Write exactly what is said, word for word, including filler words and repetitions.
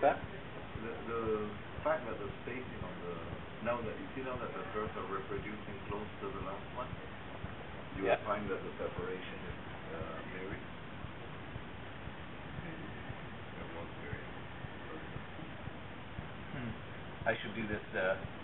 that? The, the fact that the spacing on the now that you see now that the birds are reproducing close to the last one, you yeah. will find that the separation is uh, very. Maybe it was very. Hmm. I should do this. Uh,